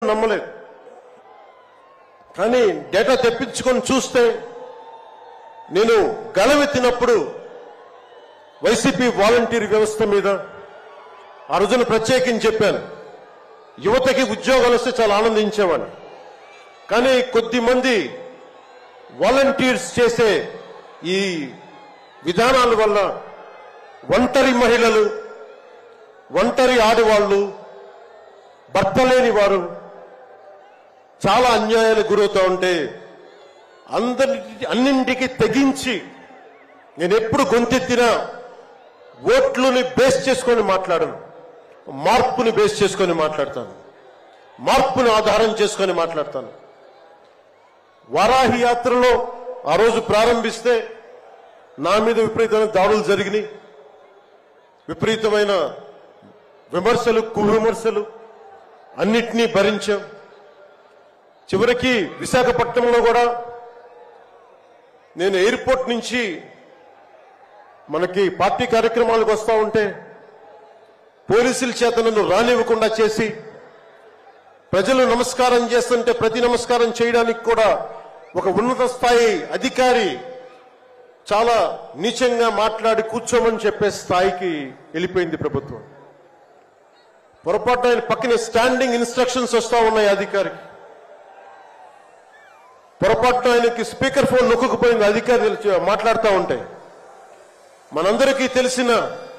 నమ్మలేదు. కానీ డేటా తెప్పించుకొని చూస్తే నేను గళమెత్తినప్పుడు వైసీపీ వాలంటీర్ వ్యవస్థ మీద ఆ రోజున ప్రత్యేకించి చెప్పాను. యువతకి ఉద్యోగాలు వస్తే చాలా ఆనందించేవాడిని. కానీ కొద్దిమంది వాలంటీర్స్ చేసే ఈ విధానాల వల్ల ఒంటరి మహిళలు, ఒంటరి ఆడవాళ్ళు, భర్త లేని వారు చాలా అన్యాయాలకు గురవుతూ ఉంటే అన్నింటికి తెగించి నేను ఎప్పుడు గొంతెత్తినా ఓట్లుని బేస్ చేసుకొని మాట్లాడను, మార్పుని బేస్ చేసుకొని మాట్లాడతాను, మార్పుని ఆధారం చేసుకొని మాట్లాడతాను. వారాహి యాత్రలో ఆ రోజు ప్రారంభిస్తే నా మీద విపరీతమైన దాడులు జరిగినాయి. విపరీతమైన విమర్శలు, కువిమర్శలు అన్నిటినీ భరించాం. చివరికి విశాఖపట్నంలో కూడా నేను ఎయిర్పోర్ట్ నుంచి మనకి పార్టీ కార్యక్రమాలకు వస్తూ ఉంటే పోలీసుల చేత నన్ను రానివ్వకుండా చేసి, ప్రజలు నమస్కారం చేస్తుంటే ప్రతి నమస్కారం చేయడానికి కూడా ఒక ఉన్నత స్థాయి అధికారి చాలా నీచంగా మాట్లాడి కూర్చోమని చెప్పే స్థాయికి వెళ్ళిపోయింది ప్రభుత్వం. పొరపాటు ఆయన పక్కనే స్టాండింగ్ ఇన్స్ట్రక్షన్స్ వస్తూ ఉన్నాయి అధికారికి. పొరపాటున ఆయనకి స్పీకర్ ఫోన్ నొక్కుకుపోయింది అధికారులు మాట్లాడుతూ ఉంటాయి. మనందరికీ తెలిసిన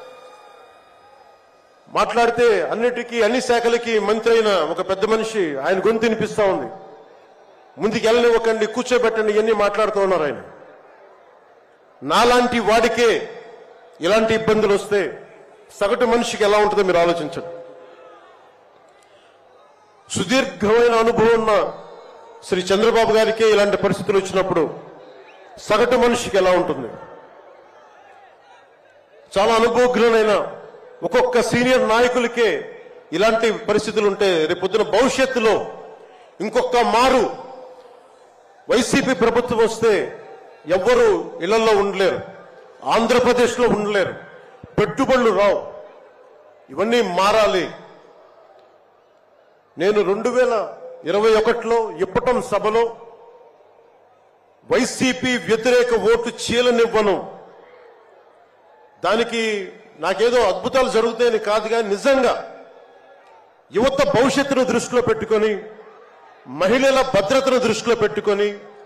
మాట్లాడితే అన్నిటికీ అన్ని శాఖలకి మంత్రి అయిన ఒక పెద్ద మనిషి ఆయన గొంతు వినిపిస్తూ ఉంది. ముందుకు వెళ్ళనివ్వకండి, కూర్చోబెట్టండి, ఇవన్నీ మాట్లాడుతూ ఉన్నారు ఆయన. నాలాంటి వాడికే ఇలాంటి ఇబ్బందులు వస్తే సగటు మనిషికి ఎలా ఉంటుందో మీరు ఆలోచించండి. సుదీర్ఘమైన అనుభవం ఉన్న శ్రీ చంద్రబాబు గారికే ఇలాంటి పరిస్థితులు వచ్చినప్పుడు సగటు మనిషికి ఎలా ఉంటుంది? చాలా అనుభవజ్ఞులైన ఒక్కొక్క సీనియర్ నాయకులకే ఇలాంటి పరిస్థితులు ఉంటే రేపొద్దున భవిష్యత్తులో ఇంకొక మారు వైసీపీ ప్రభుత్వం వస్తే ఎవ్వరూ ఇళ్లలో ఉండలేరు, ఆంధ్రప్రదేశ్లో ఉండలేరు, పెట్టుబడులు రావు. ఇవన్నీ మారాలి. నేను 2021లో ఇప్పటం సభలో వైసీపీ వ్యతిరేక ఓటు చీలనివ్వను. దానికి నాకేదో అద్భుతాలు జరుగుతాయని కాదు, కానీ నిజంగా యువత భవిష్యత్తును దృష్టిలో పెట్టుకొని, మహిళల భద్రతను దృష్టిలో పెట్టుకొని,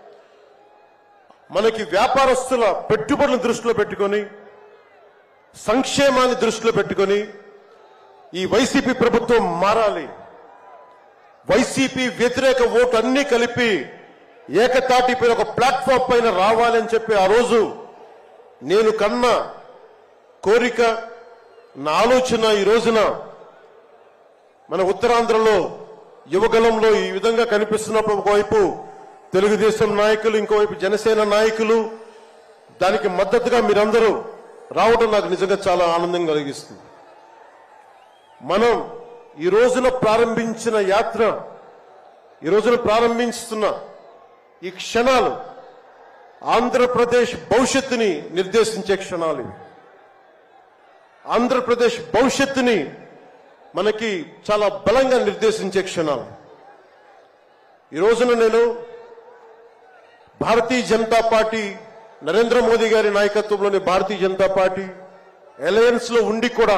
మనకి వ్యాపారస్తుల పెట్టుబడులను దృష్టిలో పెట్టుకొని, సంక్షేమాన్ని దృష్టిలో పెట్టుకొని ఈ వైసీపీ ప్రభుత్వం మారాలి. వైసీపీ వ్యతిరేక ఓటు అన్ని కలిపి ఏకతాటిపైన ఒక ప్లాట్ఫామ్ పైన రావాలని చెప్పి ఆ రోజు నేను కన్న కోరిక, నా ఆలోచన ఈ రోజున మన ఉత్తరాంధ్రలో యువగలంలో ఈ విధంగా కనిపిస్తున్నప్పుడు ఒకవైపు తెలుగుదేశం నాయకులు, ఇంకోవైపు జనసేన నాయకులు, దానికి మద్దతుగా మీరందరూ రావడం నాకు నిజంగా చాలా ఆనందం కలిగిస్తుంది. మనం ఈ రోజున ప్రారంభించిన యాత్ర, ఈ రోజున ప్రారంభిస్తున్న ఈ క్షణాలు ఆంధ్రప్రదేశ్ భవిష్యత్తుని నిర్దేశించే క్షణాలు. ఆంధ్రప్రదేశ్ భవిష్యత్తుని మనకి చాలా బలంగా నిర్దేశించే క్షణాలు. ఈ రోజున నేను భారతీయ జనతా పార్టీ, నరేంద్ర మోదీ గారి నాయకత్వంలోని భారతీయ జనతా పార్టీ అలయన్స్ లో ఉండి కూడా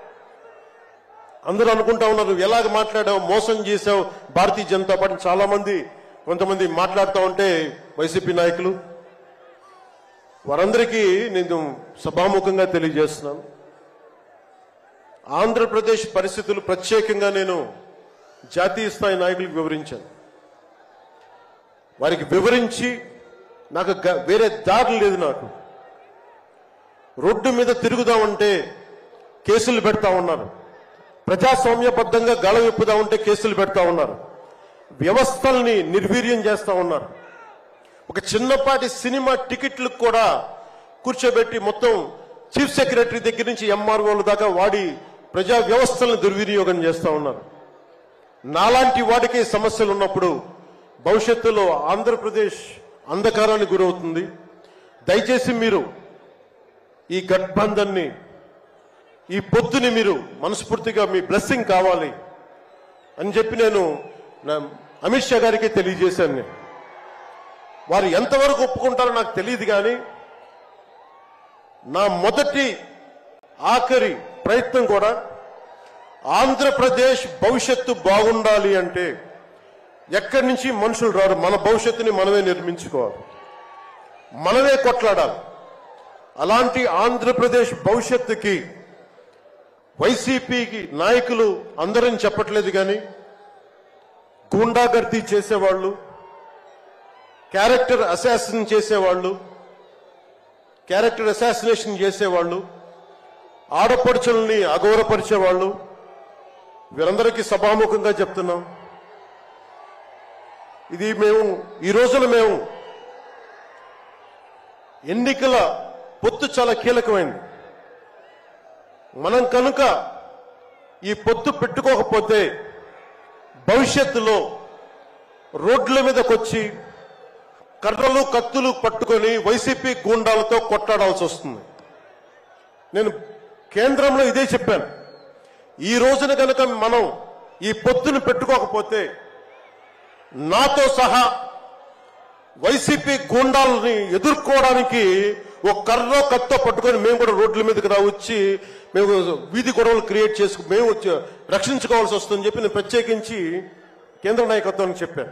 అందరూ అనుకుంటా ఉన్నారు, ఎలాగ మాట్లాడావు, మోసం చేశావు భారతీయ జనతా పార్టీ. చాలా మంది, కొంతమంది మాట్లాడుతూ ఉంటే వైసీపీ నాయకులు, వారందరికీ నేను సభాముఖంగా తెలియజేస్తున్నాను, ఆంధ్రప్రదేశ్ పరిస్థితులు ప్రత్యేకంగా నేను జాతీయ స్థాయి నాయకులకు వివరించాను. వారికి వివరించి నాకు వేరే దారి లేదు. నాకు రోడ్డు మీద తిరుగుదామంటే కేసులు పెడతా ఉన్నారు, ప్రజాస్వామ్యబద్ధంగా గళం విప్పుదా ఉంటే కేసులు పెడతా ఉన్నారు, వ్యవస్థల్ని నిర్వీర్యం చేస్తా ఉన్నారు. ఒక చిన్నపాటి సినిమా టికెట్లకు కూడా కూర్చోబెట్టి మొత్తం చీఫ్ సెక్రటరీ దగ్గర నుంచి ఎంఆర్ఓల దాకా వాడి ప్రజా వ్యవస్థలను దుర్వినియోగం చేస్తా ఉన్నారు. నాలాంటి వాడికి సమస్యలు ఉన్నప్పుడు భవిష్యత్తులో ఆంధ్రప్రదేశ్ అంధకారానికి గురవుతుంది. దయచేసి మీరు ఈ గఠబంధన్ని, ఈ పొత్తుని మీరు మనస్ఫూర్తిగా మీ బ్లెస్సింగ్ కావాలి అని చెప్పి నేను అమిత్ షా గారికి తెలియజేశాను నేను. వారు ఎంతవరకు ఒప్పుకుంటారో నాకు తెలియదు, కానీ నా మొదటి ఆఖరి ప్రయత్నం కూడా ఆంధ్రప్రదేశ్ భవిష్యత్తు బాగుండాలి అంటే ఎక్కడి నుంచి మనుషులు రారు, మన భవిష్యత్తుని మనమే నిర్మించుకోవాలి, మనమే కొట్లాడాలి. అలాంటి ఆంధ్రప్రదేశ్ భవిష్యత్తుకి వైసీపీకి నాయకులు అందరని చెప్పట్లేదు, కానీ గూండాగర్దీ చేసేవాళ్ళు, క్యారెక్టర్ అసాసినేషన్ చేసేవాళ్ళు, ఆడపడుచుల్ని అగౌరవపరిచేవాళ్ళు, వీరందరికీ సభాముఖంగా చెప్తున్నాం. ఇది ఈ రోజున మేము ఎన్నికల పొత్తు చాలా కీలకమైంది. మనం కనుక ఈ పొత్తు పెట్టుకోకపోతే భవిష్యత్తులో రోడ్ల మీదకొచ్చి కర్రలు కత్తులు పట్టుకొని వైసీపీ గూండాలతో కొట్టాడాల్సి వస్తుంది. నేను కేంద్రంలో ఇదే చెప్పాను. ఈ రోజున కనుక మనం ఈ పొత్తును పెట్టుకోకపోతే నాతో సహా వైసీపీ గూండాలని ఎదుర్కోవడానికి ఒక కర్రో కత్తో పట్టుకొని మేము కూడా రోడ్ల మీదకి వచ్చి మేము వీధి గొడవలు క్రియేట్ చేసుకు మేము రక్షించుకోవాల్సి వస్తుందని చెప్పి నేను ప్రత్యేకించి కేంద్ర నాయకత్వానికి చెప్పాను.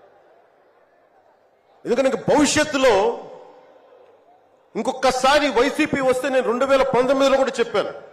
ఎందుకంటే భవిష్యత్తులో ఇంకొకసారి వైసీపీ వస్తే నేను 2019లో కూడా చెప్పాను,